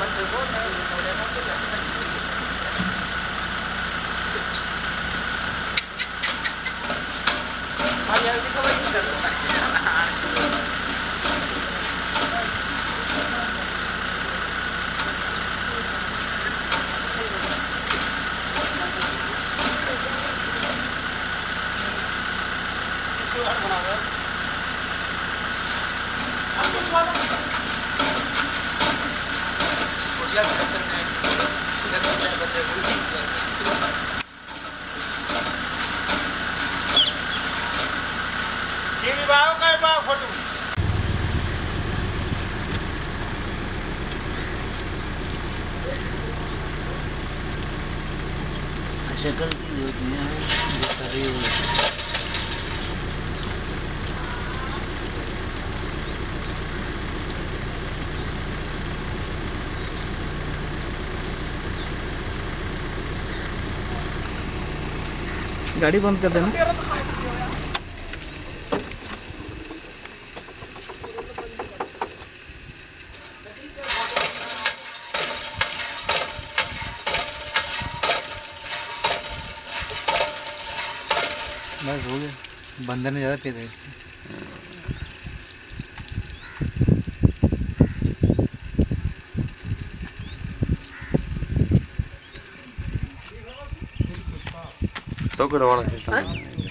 शक्ल की होती है जो कर रही है। गाड़ी बंद कर देना। बस हो गया, बंदर ने ज़्यादा तेज है इससे। तो करवाना